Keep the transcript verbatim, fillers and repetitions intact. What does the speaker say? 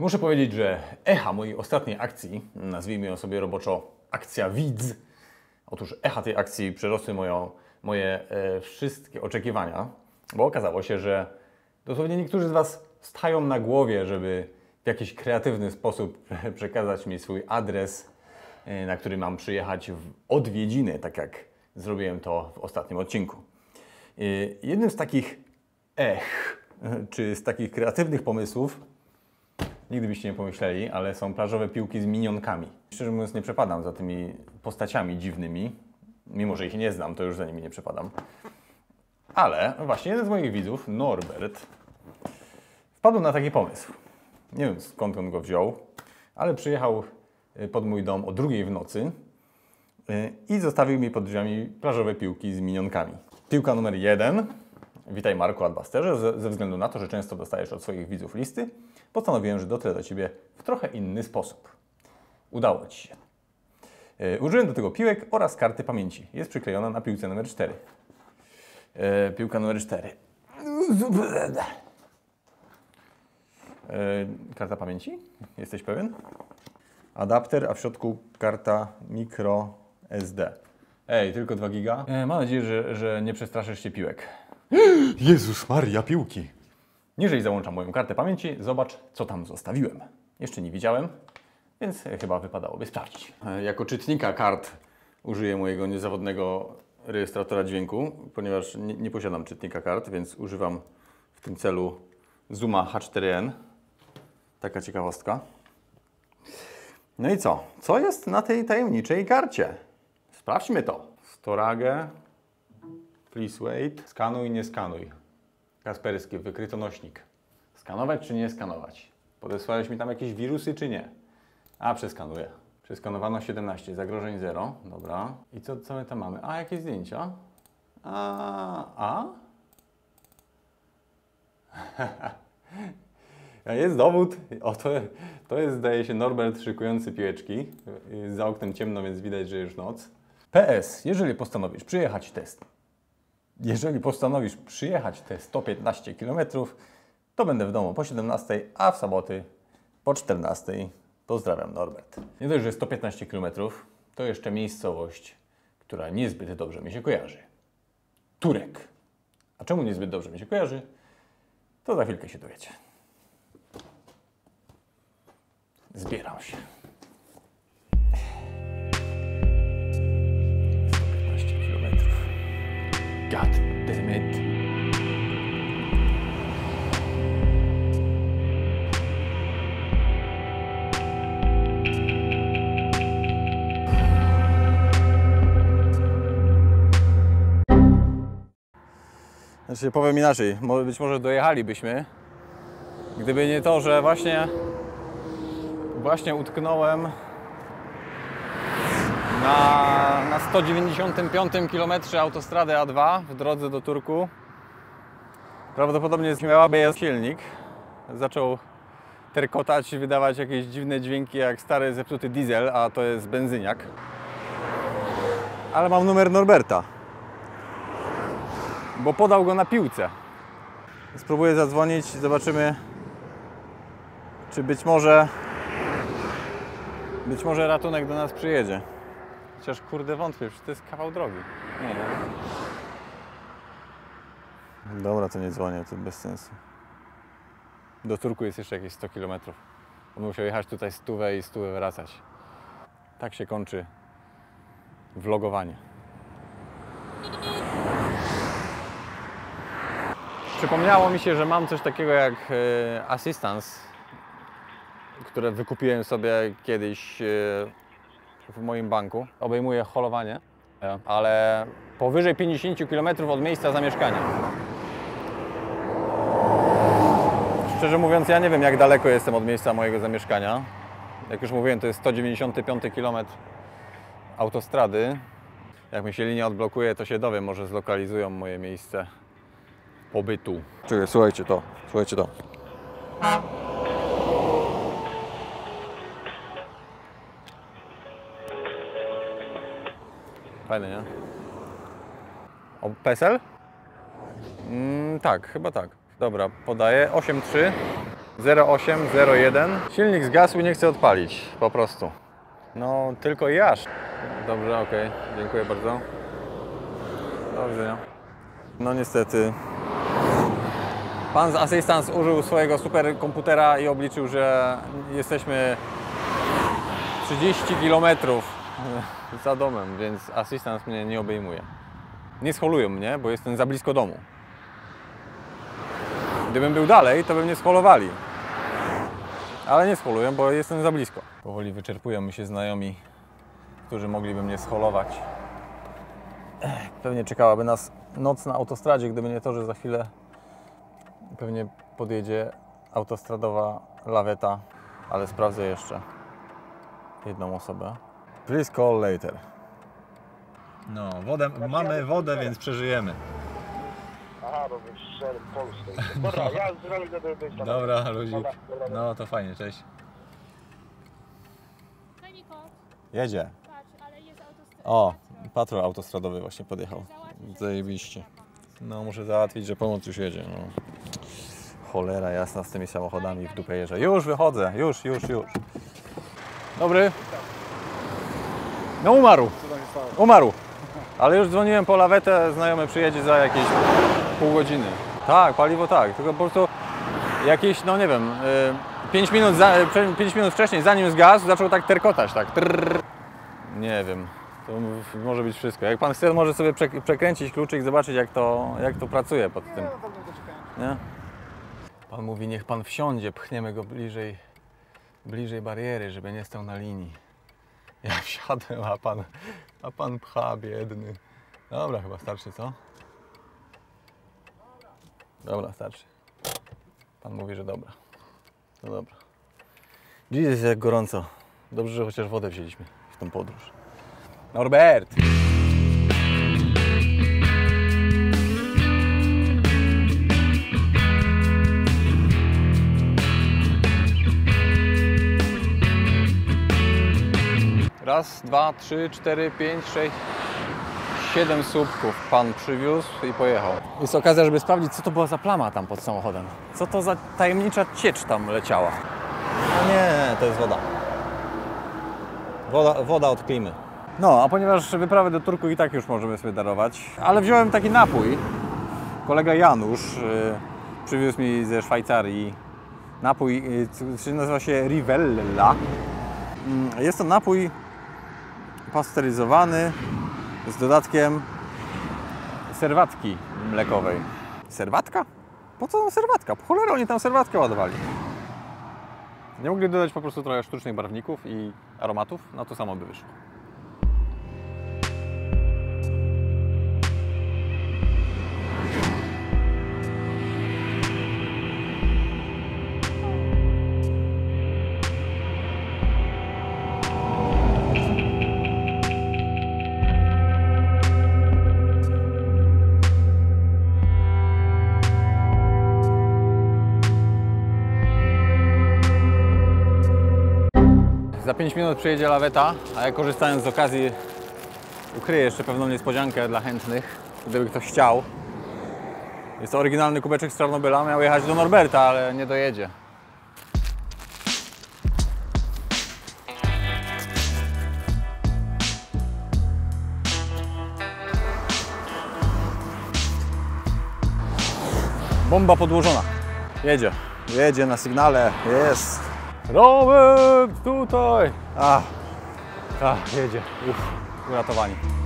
Muszę powiedzieć, że echa mojej ostatniej akcji, nazwijmy ją sobie roboczo akcja Widz, otóż echa tej akcji przerosły moją, moje e, wszystkie oczekiwania, bo okazało się, że dosłownie niektórzy z Was stają na głowie, żeby w jakiś kreatywny sposób przekazać mi swój adres, e, na który mam przyjechać w odwiedziny, tak jak zrobiłem to w ostatnim odcinku. E, jednym z takich ech, czy z takich kreatywnych pomysłów, nigdy byście nie pomyśleli, ale są plażowe piłki z minionkami. Szczerze mówiąc, nie przepadam za tymi postaciami dziwnymi. Mimo że ich nie znam, to już za nimi nie przepadam. Ale właśnie jeden z moich widzów, Norbert, wpadł na taki pomysł. Nie wiem, skąd on go wziął, ale przyjechał pod mój dom o drugiej w nocy i zostawił mi pod drzwiami plażowe piłki z minionkami. Piłka numer jeden. Witaj Marku Adbusterze. Ze względu na to, że często dostajesz od swoich widzów listy, postanowiłem, że dotrę do Ciebie w trochę inny sposób. Udało Ci się. Yy, użyłem do tego piłek oraz karty pamięci. Jest przyklejona na piłce numer cztery. Yy, piłka numer cztery. Yy, karta pamięci? Jesteś pewien? Adapter, a w środku karta micro S D. Ej, tylko dwa giga? Yy, mam nadzieję, że, że nie przestraszysz się piłek. Jezus Maria, piłki! Niżej załączam moją kartę pamięci, zobacz, co tam zostawiłem. Jeszcze nie widziałem, więc chyba wypadałoby sprawdzić. Jako czytnika kart użyję mojego niezawodnego rejestratora dźwięku, ponieważ nie, nie posiadam czytnika kart, więc używam w tym celu Zooma H cztery N. Taka ciekawostka. No i co? Co jest na tej tajemniczej karcie? Sprawdźmy to. Storage, please wait. Skanuj, nie skanuj. Kaspersky, wykryto nośnik. Skanować czy nie skanować? Podesłałeś mi tam jakieś wirusy czy nie? A, przeskanuję. Przeskanowano siedemnaście, zagrożeń zero. Dobra. I co, co my tam mamy? A, jakieś zdjęcia? A, a? Jest dowód. O, to, to jest, zdaje się, Norbert szykujący piłeczki. Za oknem ciemno, więc widać, że już noc. P S. Jeżeli postanowisz przyjechać test Jeżeli postanowisz przyjechać te sto piętnaście kilometrów, to będę w domu po siedemnastej, a w soboty po czternastej. Pozdrawiam, Norbert. Nie dość, że sto piętnaście kilometrów, to jeszcze miejscowość, która niezbyt dobrze mi się kojarzy. Turek. A czemu niezbyt dobrze mi się kojarzy? To za chwilkę się dowiecie. Zbieram się. sto piętnaście kilometrów. God damn it. Znaczy, powiem inaczej, być może dojechalibyśmy, gdyby nie to, że właśnie, właśnie utknąłem na, na sto dziewięćdziesiątym piątym kilometrze autostrady A dwa w drodze do Turku. Prawdopodobnie miałaby jest silnik. Zaczął terkotać, wydawać jakieś dziwne dźwięki jak stary zepsuty diesel, a to jest benzyniak. Ale mam numer Norberta, bo podał go na piłce. Spróbuję zadzwonić, zobaczymy, czy być może być może ratunek do nas przyjedzie. Chociaż kurde wątpię, przecież to jest kawał drogi. Nie, nie. Dobra, to nie dzwonię, to bez sensu. Do Turku jest jeszcze jakieś sto kilometrów. On musiał jechać tutaj stówę i stówę wracać. Tak się kończy vlogowanie. Przypomniało mi się, że mam coś takiego jak e, Assistance, które wykupiłem sobie kiedyś e, w moim banku. Obejmuje holowanie, ale powyżej pięćdziesięciu kilometrów od miejsca zamieszkania. Szczerze mówiąc, ja nie wiem, jak daleko jestem od miejsca mojego zamieszkania. Jak już mówiłem, to jest sto dziewięćdziesiąty piąty kilometr autostrady. Jak mi się linia odblokuje, to się dowiem, może zlokalizują moje miejsce pobytu. Czekaj, słuchajcie to, słuchajcie to. Fajne, nie? O, PESEL? Mm, tak, chyba tak. Dobra, podaję. osiem trzy zero osiem zero jeden. Silnik zgasł i nie chce odpalić, po prostu. No, tylko i aż. Dobrze, okej, okay. Dziękuję bardzo. Do widzenia. No niestety. Pan z Assistance użył swojego superkomputera i obliczył, że jesteśmy trzydzieści kilometrów za domem, więc Assistance mnie nie obejmuje. Nie scholują mnie, bo jestem za blisko domu. Gdybym był dalej, to by mnie scholowali. Ale nie scholują, bo jestem za blisko. Powoli wyczerpują mi się znajomi, którzy mogliby mnie scholować. Pewnie czekałaby nas noc na autostradzie, gdyby nie to, że za chwilę pewnie podjedzie autostradowa laweta, ale sprawdzę jeszcze jedną osobę. Please call later. No, wodę, mamy wodę, więc przeżyjemy. Aha, bo wyszedł Polskę. Dobra, ja zrobię do tego. Dobra, ludzi. No to fajnie, cześć. Jedzie. O, patrol autostradowy właśnie podjechał. Zajebiście. No muszę załatwić, że pomoc już jedzie. No. Cholera jasna z tymi samochodami w dupę jeżdżę. Już wychodzę, już, już, już. Dobry. No umarł. Umarł. Ale już dzwoniłem po lawetę, znajomy przyjedzie za jakieś pół godziny. Tak, paliwo tak, tylko po prostu jakieś, no nie wiem, pięć minut, za, pięć minut wcześniej, zanim zgasł, zaczął tak terkotać, tak. Trrr. Nie wiem, to może być wszystko. Jak pan chce, może sobie przekręcić kluczyk i zobaczyć, jak to, jak to pracuje pod tym. Nie? Pan mówi, niech pan wsiądzie, pchniemy go bliżej, bliżej bariery, żeby nie stał na linii. Ja wsiadłem, a pan, a pan pcha, biedny. Dobra, chyba starczy, co? Dobra, starczy. Pan mówi, że dobra. No dobra. Dziś jest jak gorąco. Dobrze, że chociaż wodę wzięliśmy w tą podróż. Norbert! Raz, dwa, trzy, cztery, pięć, sześć, siedem słupków pan przywiózł i pojechał. Jest okazja, żeby sprawdzić, co to była za plama tam pod samochodem. Co to za tajemnicza ciecz tam leciała. No nie, to jest woda. Woda, woda od klimy. No, a ponieważ wyprawę do Turku i tak już możemy sobie darować, ale wziąłem taki napój. Kolega Janusz yy, przywiózł mi ze Szwajcarii napój, yy, nazywa się Rivella. Yy, jest to napój pasteryzowany z dodatkiem serwatki mlekowej. Serwatka? Po co tam serwatka? Po cholerę oni tam serwatkę ładowali. Nie mogli dodać po prostu trochę sztucznych barwników i aromatów? No to samo by wyszło. Za pięć minut przyjedzie laweta, a ja korzystając z okazji ukryję jeszcze pewną niespodziankę dla chętnych, gdyby ktoś chciał. Jest to oryginalny kubeczek z Czarnobyla, miał jechać do Norberta, ale nie dojedzie. Bomba podłożona. Jedzie. Jedzie na sygnale. Jest. Robert, tutaj! A, a jedzie. Uff, uratowani.